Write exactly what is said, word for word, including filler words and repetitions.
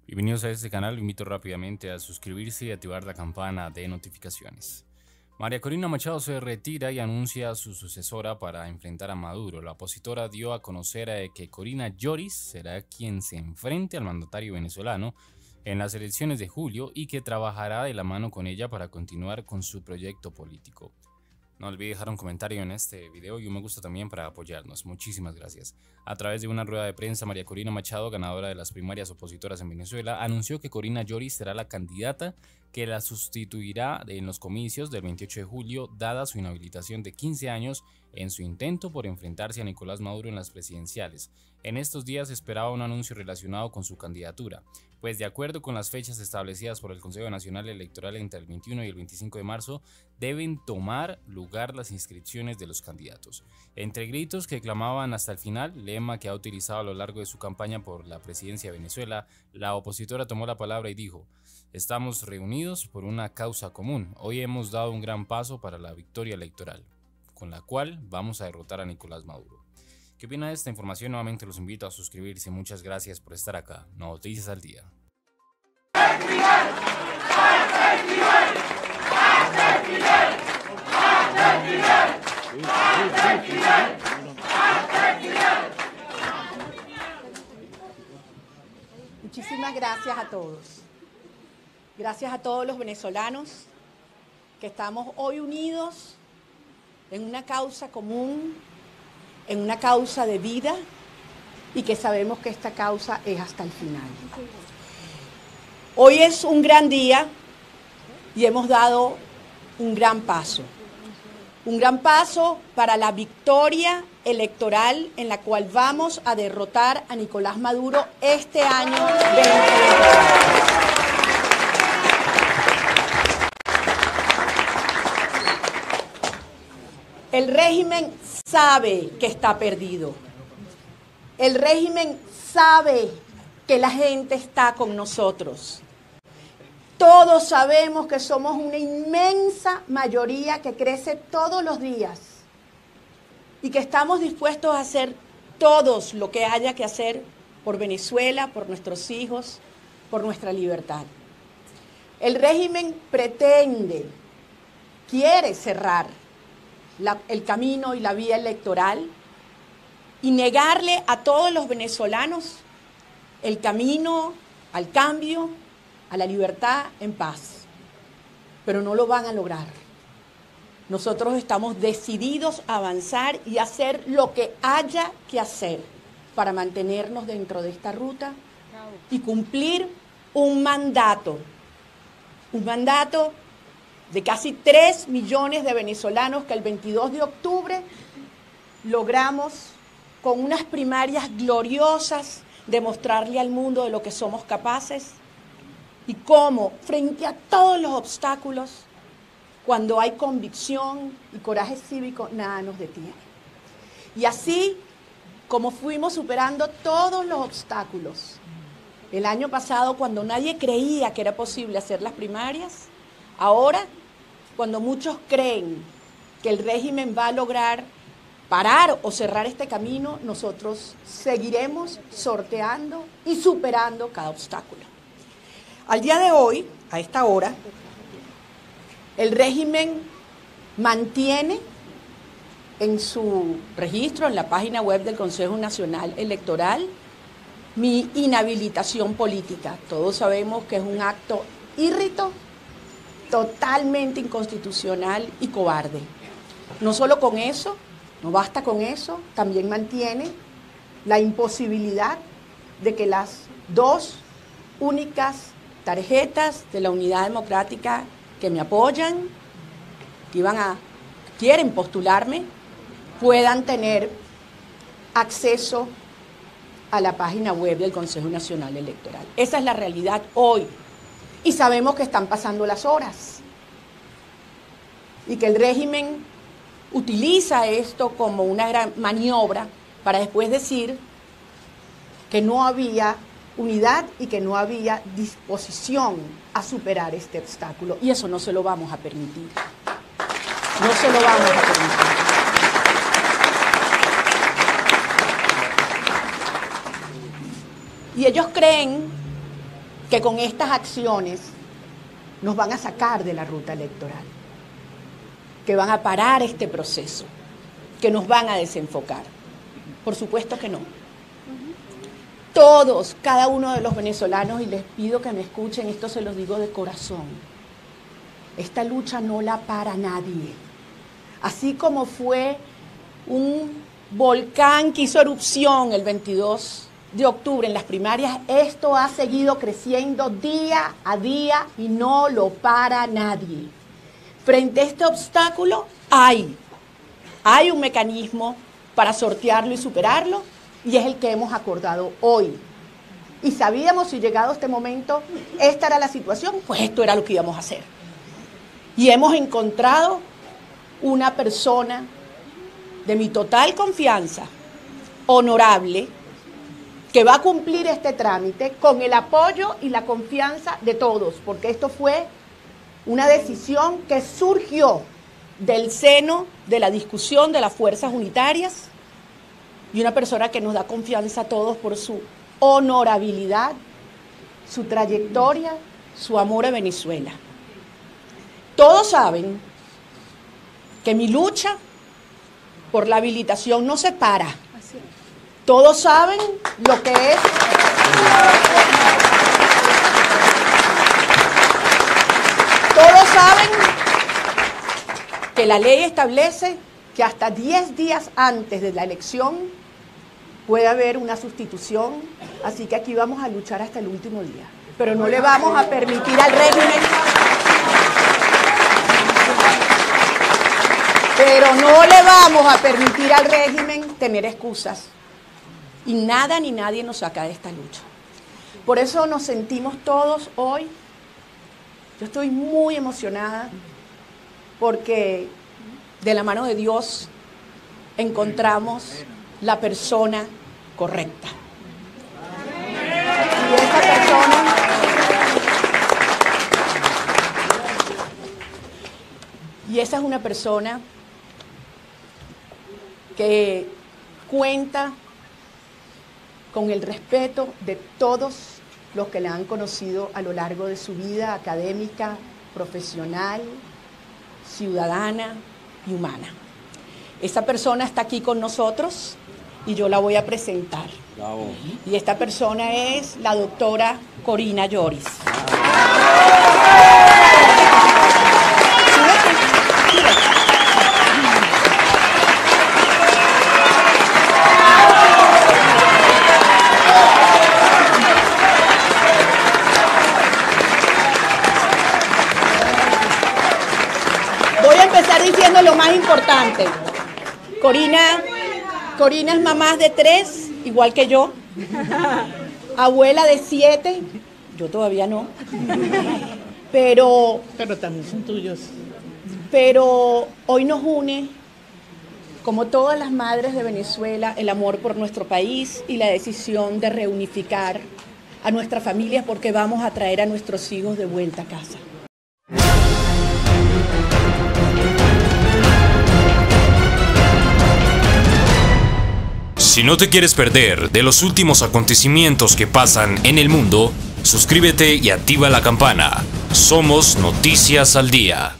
Bienvenidos a este canal, lo invito rápidamente a suscribirse y activar la campana de notificaciones. María Corina Machado se retira y anuncia a su sucesora para enfrentar a Maduro. La opositora dio a conocer que Corina Lloris será quien se enfrente al mandatario venezolano en las elecciones de julio y que trabajará de la mano con ella para continuar con su proyecto político. No olvide dejar un comentario en este video y un me gusta también para apoyarnos. Muchísimas gracias. A través de una rueda de prensa, María Corina Machado, ganadora de las primarias opositoras en Venezuela, anunció que Corina Lloris será la candidata que la sustituirá en los comicios del veintiocho de julio, dada su inhabilitación de quince años en su intento por enfrentarse a Nicolás Maduro en las presidenciales. En estos días esperaba un anuncio relacionado con su candidatura, pues de acuerdo con las fechas establecidas por el Consejo Nacional Electoral entre el veintiuno y el veinticinco de marzo, deben tomar lugar las inscripciones de los candidatos. Entre gritos que clamaban hasta el final, lema que ha utilizado a lo largo de su campaña por la presidencia de Venezuela, la opositora tomó la palabra y dijo: "Estamos reunidos por una causa común. Hoy hemos dado un gran paso para la victoria electoral, con la cual vamos a derrotar a Nicolás Maduro". ¿Qué opina de esta información? Nuevamente los invito a suscribirse. Muchas gracias por estar acá. Noticias al día. Muchísimas gracias a todos. Gracias a todos los venezolanos que estamos hoy unidos en una causa común, en una causa de vida y que sabemos que esta causa es hasta el final. Hoy es un gran día y hemos dado un gran paso. Un gran paso para la victoria electoral en la cual vamos a derrotar a Nicolás Maduro este año dos mil veinticuatro. El régimen sabe que está perdido. El régimen sabe que la gente está con nosotros. Todos sabemos que somos una inmensa mayoría que crece todos los días y que estamos dispuestos a hacer todos lo que haya que hacer por Venezuela, por nuestros hijos, por nuestra libertad. El régimen pretende, quiere cerrar La, el camino y la vía electoral y negarle a todos los venezolanos el camino al cambio, a la libertad en paz. Pero no lo van a lograr. Nosotros estamos decididos a avanzar y hacer lo que haya que hacer para mantenernos dentro de esta ruta y cumplir un mandato, un mandato de casi tres millones de venezolanos que el veintidós de octubre logramos con unas primarias gloriosas demostrarle al mundo de lo que somos capaces y cómo frente a todos los obstáculos, cuando hay convicción y coraje cívico, nada nos detiene. Y así como fuimos superando todos los obstáculos, el año pasado cuando nadie creía que era posible hacer las primarias, ahora, cuando muchos creen que el régimen va a lograr parar o cerrar este camino, nosotros seguiremos sorteando y superando cada obstáculo. Al día de hoy, a esta hora, el régimen mantiene en su registro, en la página web del Consejo Nacional Electoral, mi inhabilitación política. Todos sabemos que es un acto írrito, totalmente inconstitucional y cobarde. No solo con eso, no basta con eso, también mantiene la imposibilidad de que las dos únicas tarjetas de la Unidad Democrática que me apoyan, que iban a, quieren postularme, puedan tener acceso a la página web del Consejo Nacional Electoral. Esa es la realidad hoy. Y sabemos que están pasando las horas y que el régimen utiliza esto como una gran maniobra para después decir que no había unidad y que no había disposición a superar este obstáculo. Y eso no se lo vamos a permitir. No se lo vamos a permitir. Y ellos creen que con estas acciones nos van a sacar de la ruta electoral, que van a parar este proceso, que nos van a desenfocar. Por supuesto que no. Todos, cada uno de los venezolanos, y les pido que me escuchen, esto se lo digo de corazón, esta lucha no la para nadie. Así como fue un volcán que hizo erupción el veintidós de octubre en las primarias, esto ha seguido creciendo día a día y no lo para nadie. Frente a este obstáculo hay, hay un mecanismo para sortearlo y superarlo, y es el que hemos acordado hoy. Y sabíamos, si llegado este momento, esta era la situación, pues esto era lo que íbamos a hacer. Y hemos encontrado una persona de mi total confianza, honorable, que va a cumplir este trámite con el apoyo y la confianza de todos, porque esto fue una decisión que surgió del seno de la discusión de las fuerzas unitarias, y una persona que nos da confianza a todos por su honorabilidad, su trayectoria, su amor a Venezuela. Todos saben que mi lucha por la habilitación no se para. Todos saben lo que es. Todos saben que la ley establece que hasta diez días antes de la elección puede haber una sustitución, así que aquí vamos a luchar hasta el último día. Pero no le vamos a permitir al régimen, pero no le vamos a permitir al régimen tener excusas. Y nada ni nadie nos saca de esta lucha. Por eso nos sentimos todos hoy. Yo estoy muy emocionada porque de la mano de Dios encontramos la persona correcta. Y esa persona, y esa es una persona que cuenta con el respeto de todos los que la han conocido a lo largo de su vida académica, profesional, ciudadana y humana. Esa persona está aquí con nosotros y yo la voy a presentar. Bravo. Y esta persona es la doctora Corina Lloris. Voy a empezar diciendo lo más importante. Corina, Corina es mamá de tres, igual que yo. Abuela de siete, yo todavía no. Pero, pero también son tuyos. Pero hoy nos une, como todas las madres de Venezuela, el amor por nuestro país y la decisión de reunificar a nuestras familias, porque vamos a traer a nuestros hijos de vuelta a casa. Si no te quieres perder de los últimos acontecimientos que pasan en el mundo, suscríbete y activa la campana. Somos Noticias al Día.